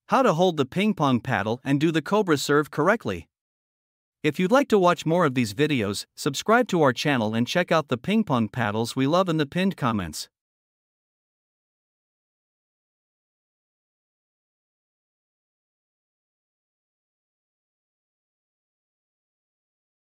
How to hold the ping pong paddle and do the cobra serve correctly. If you'd like to watch more of these videos, subscribe to our channel and check out the ping pong paddles we love in the pinned comments.